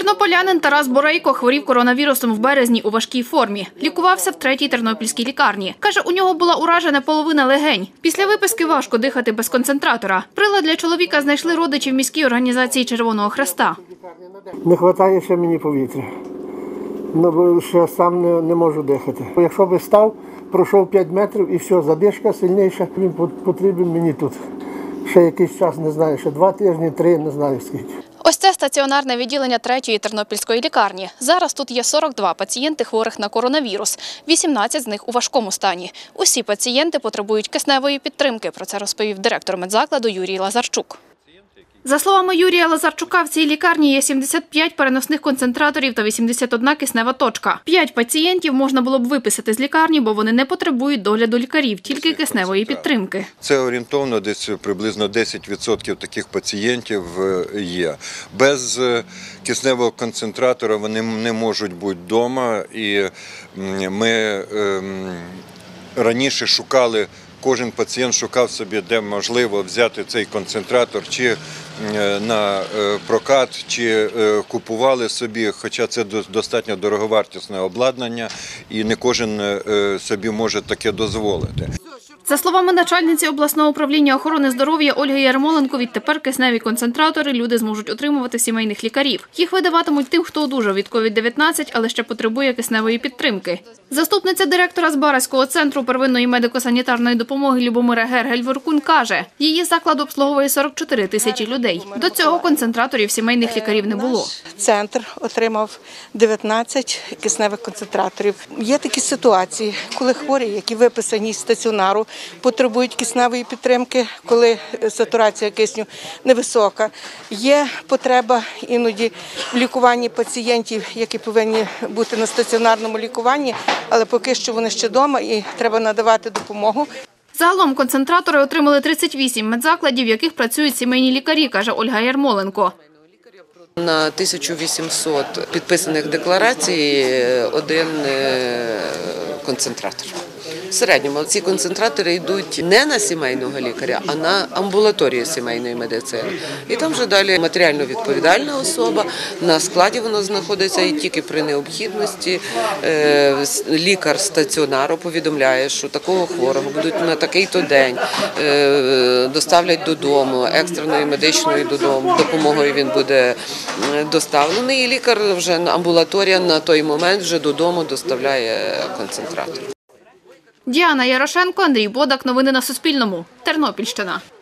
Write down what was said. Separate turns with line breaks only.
Тернополянин Тарас Борейко хворів коронавірусом в березні у важкій формі. Лікувався в 3-й тернопільській лікарні. Каже, у нього була уражена половина легень. Після виписки важко дихати без концентратора. Прилад для чоловіка знайшли родичі в міській організації Червоного Хреста.
Не вистачає ще мені повітря. Бо ще сам не можу дихати. Якщо би став, пройшов 5 метрів і все, задишка сильніша, він потрібен мені тут. Ще якийсь час, не знаю, ще 2 тижні, 3, не знаю скільки.
Ось це стаціонарне відділення 3-ї тернопільської лікарні. Зараз тут є 42 пацієнти хворих на коронавірус. 18 з них у важкому стані. Усі пацієнти потребують кисневої підтримки. Про це розповів директор медзакладу Юрій Лазарчук. За словами Юрія Лазарчука, в цій лікарні є 75 переносних концентраторів та 81 киснева точка. 5 пацієнтів можна було б виписати з лікарні, бо вони не потребують догляду лікарів, тільки кисневої підтримки.
Це орієнтовно десь приблизно 10% таких пацієнтів є. Без кисневого концентратора вони не можуть бути вдома. І ми раніше шукали, кожен пацієнт шукав собі, де можливо взяти цей концентратор, чи на прокат, чи купували собі, хоча це достатньо дороговартісне обладнання, і не кожен собі може таке дозволити.
За словами начальниці обласного управління охорони здоров'я Ольги Ярмоленко, відтепер кисневі концентратори люди зможуть отримувати в сімейних лікарів. Їх видаватимуть тим, хто одужав від COVID-19, але ще потребує кисневої підтримки. Заступниця директора Збаразького центру первинної медико-санітарної допомоги Любомира Гергель-Воркун каже, її заклад обслуговує 44 тисячі людей. До цього концентраторів сімейних лікарів не було.
Центр отримав 19 кисневих концентраторів. Є такі ситуації, коли хворі, які виписані з стаціонару, потребують кисневої підтримки, коли сатурація кисню невисока. Є потреба іноді в лікуванні пацієнтів, які повинні бути на стаціонарному лікуванні, але поки що вони ще вдома і треба надавати допомогу.
Загалом концентратори отримали 38 медзакладів, в яких працюють сімейні лікарі, каже Ольга Ярмоленко.
На 1800 підписаних декларацій один концентратор. В середньому ці концентратори йдуть не на сімейного лікаря, а на амбулаторію сімейної медицини. І там вже далі матеріально відповідальна особа, на складі воно знаходиться і тільки при необхідності лікар стаціонару повідомляє, що такого хворого будуть на такий-то день, доставлять додому, екстреною медичною допомогою він буде доставлений, і лікар вже амбулаторія на той момент вже додому доставляє концентратор.
Діана Ярошенко, Андрій Бодак. Новини на Суспільному. Тернопільщина.